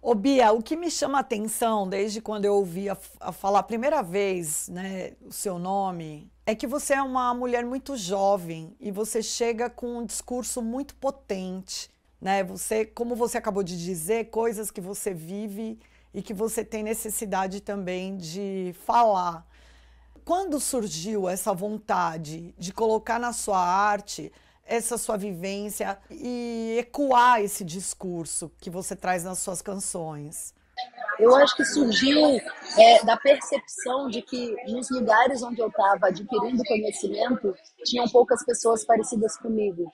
Ô, Bia, o que me chama a atenção desde quando eu ouvi a falar a primeira vez, né, o seu nome, é que você é uma mulher muito jovem e você chega com um discurso muito potente, né? Você, como você acabou de dizer, coisas que você vive e que você tem necessidade também de falar. Quando surgiu essa vontade de colocar na sua arte essa sua vivência e ecoar esse discurso que você traz nas suas canções? Eu acho que surgiu da percepção de que nos lugares onde eu estava adquirindo conhecimento, tinham poucas pessoas parecidas comigo.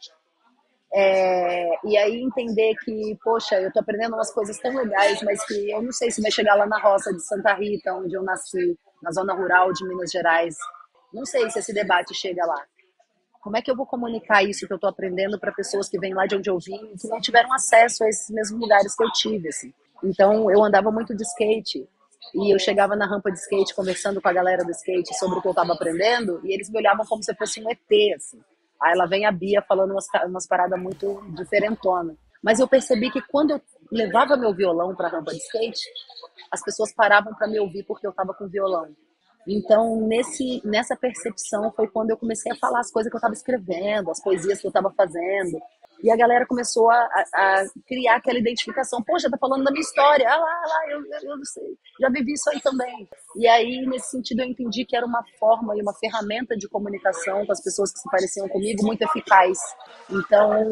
E aí entender que, poxa, eu tô aprendendo umas coisas tão legais, mas que eu não sei se vai chegar lá na roça de Santa Rita, onde eu nasci, na zona rural de Minas Gerais. Não sei se esse debate chega lá. Como é que eu vou comunicar isso que eu estou aprendendo para pessoas que vêm lá de onde eu vim e que não tiveram acesso a esses mesmos lugares que eu tive, assim. Então, eu andava muito de skate e eu chegava na rampa de skate conversando com a galera do skate sobre o que eu estava aprendendo e eles me olhavam como se eu fosse um ET, assim. Aí lá vem a Bia falando umas paradas muito diferentonas. Mas eu percebi que quando eu levava meu violão para a rampa de skate, as pessoas paravam para me ouvir porque eu estava com violão. Então, nessa percepção foi quando eu comecei a falar as coisas que eu estava escrevendo, as poesias que eu estava fazendo. E a galera começou a criar aquela identificação. Poxa, tá falando da minha história. Eu não sei. Já vivi isso aí também. E aí, nesse sentido, eu entendi que era uma forma e uma ferramenta de comunicação com as pessoas que se pareciam comigo muito eficaz. Então,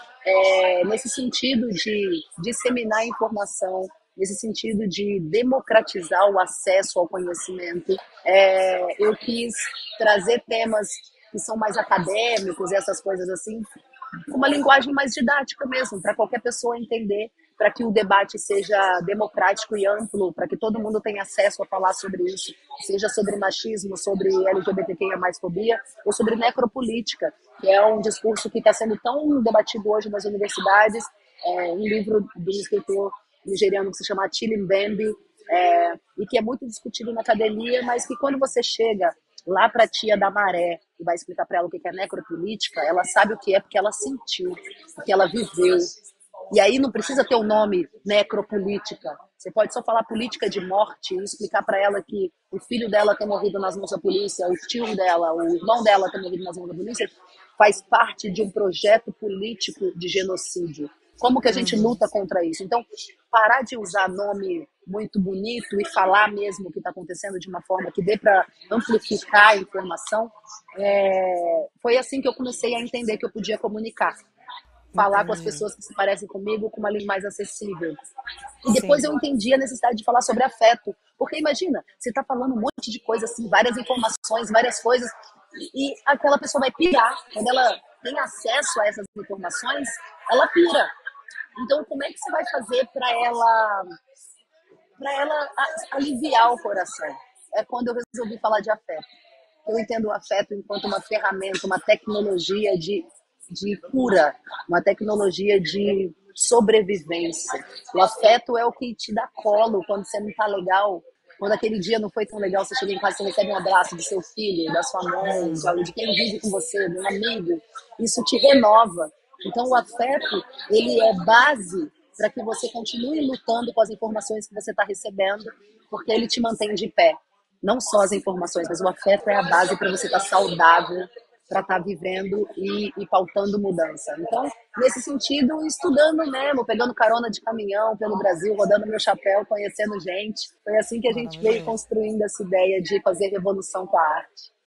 nesse sentido de disseminar informação, nesse sentido de democratizar o acesso ao conhecimento, eu quis trazer temas que são mais acadêmicos e essas coisas assim, com uma linguagem mais didática mesmo, para qualquer pessoa entender, para que o debate seja democrático e amplo, para que todo mundo tenha acesso a falar sobre isso, seja sobre machismo, sobre LGBTQIA+, fobia, ou sobre necropolítica, que é um discurso que está sendo tão debatido hoje nas universidades, um livro de um escritor nigeriano que se chama Achille Mbembe, e que é muito discutido na academia, mas que quando você chega lá para a tia da Maré e vai explicar para ela o que é necropolítica, ela sabe o que é porque ela sentiu, porque ela viveu. E aí não precisa ter o nome necropolítica. Você pode só falar política de morte e explicar para ela que o filho dela ter morrido nas mãos da polícia, o tio dela, o irmão dela ter morrido nas mãos da polícia, faz parte de um projeto político de genocídio. Como que a gente Uhum. luta contra isso? Então, parar de usar nome muito bonito e falar mesmo o que está acontecendo de uma forma que dê para amplificar a informação, foi assim que eu comecei a entender que eu podia comunicar. Falar com as Entendi. pessoas que se parecem comigo com uma língua mais acessível. E depois eu Sim. entendi a necessidade de falar sobre afeto. Porque imagina, você está falando um monte de coisa assim, várias informações, várias coisas, e aquela pessoa vai pirar. Quando ela tem acesso a essas informações, ela pira. Então, como é que você vai fazer para ela aliviar o coração? É quando eu resolvi falar de afeto. Eu entendo o afeto enquanto uma ferramenta, uma tecnologia de cura, uma tecnologia de sobrevivência. O afeto é o que te dá colo quando você não está legal, quando aquele dia não foi tão legal, você chega em casa e recebe um abraço do seu filho, da sua mãe, de quem vive com você, de um amigo. Isso te renova. Então, o afeto, ele é base para que você continue lutando com as informações que você está recebendo, porque ele te mantém de pé. Não só as informações, mas o afeto é a base para você estar saudável, para estar vivendo e pautando mudança. Então, nesse sentido, estudando mesmo, pegando carona de caminhão pelo Brasil, rodando meu chapéu, conhecendo gente. Foi assim que a gente veio Maravilhoso. construindo essa ideia de fazer revolução com a arte.